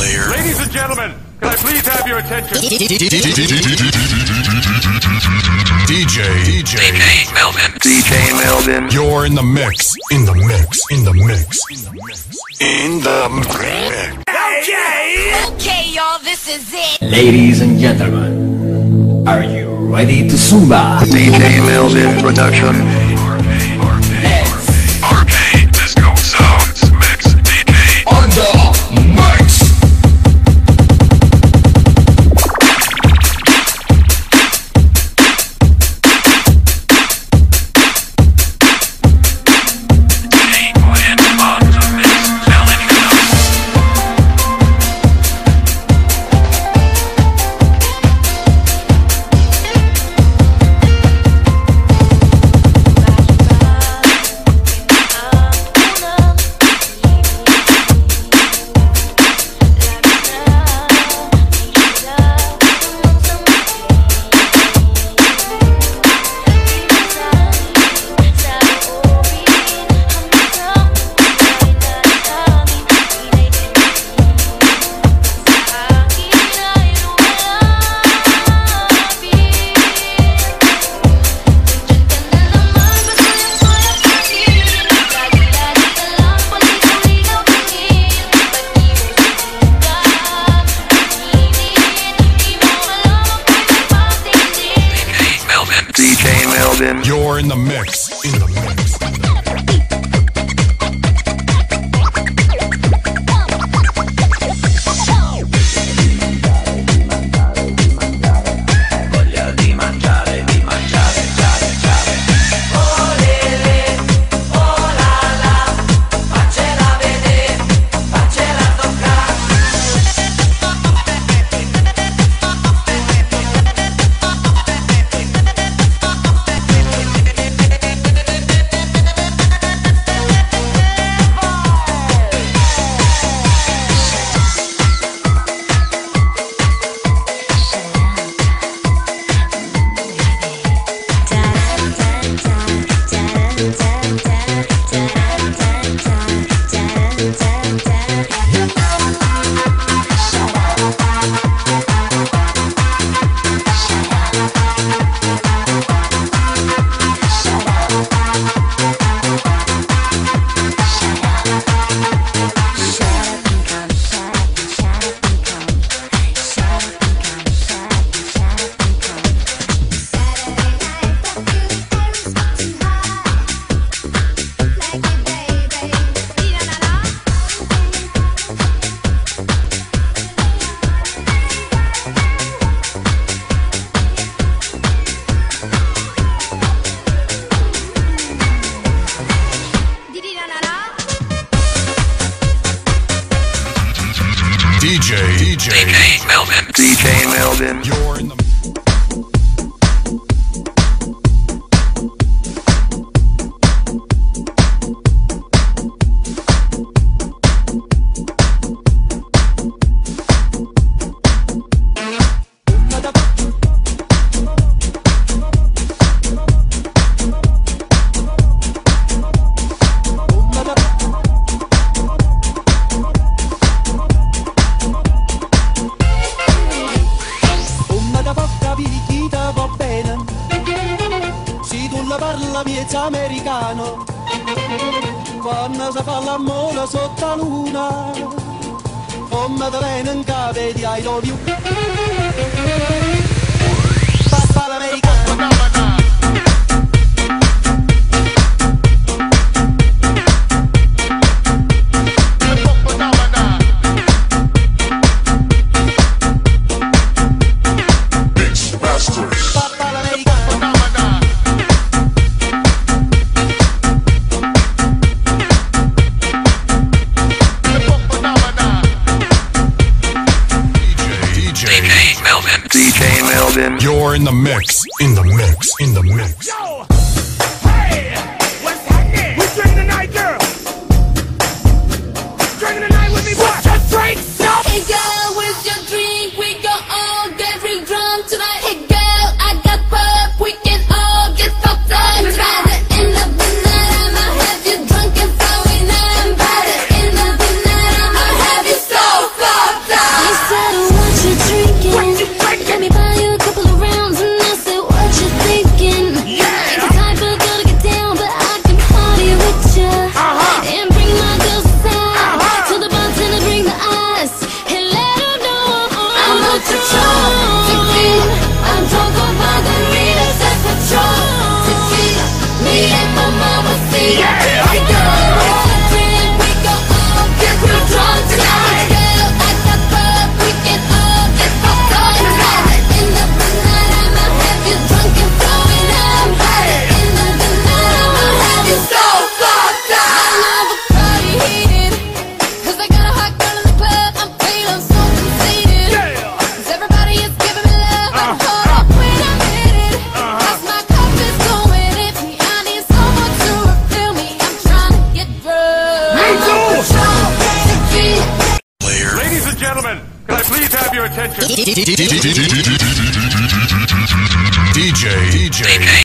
player. Ladies and gentlemen, can I please have your attention? DJ Melvin. DJ Melvin. You're in the mix. In the mix. In the mix. In the mix. Okay, y'all, this is it. Ladies and gentlemen, are you ready to Zumba? DJ Melvin production. RK, Disco Sounds Mix DJ. On the mix. You're in the mix. In the mix. Voglia di mangiare, Olele, oh la la, faccela vedere, faccela toccare. DJ Melvin. DJ Melvin. You're in the parla miezza americano, quando si fa l'amore sotto la luna, come te viene in capo di I love you. Papà l'americano. You're in the mix. In the mix. In the mix. Yo! Hey! What's happening? Who's drinking tonight, girl? Drinking tonight with me, boy? What's your drink, son? Hey girl, where's your drink? We gon' all get real drunk tonight. Hey girl, I got pop. We can all get fucked up. By the end of the night, I'ma have you drunk and flowing. By the end of the night, I'ma have you so fucked up. Ladies and gentlemen, can I please have your attention? DJ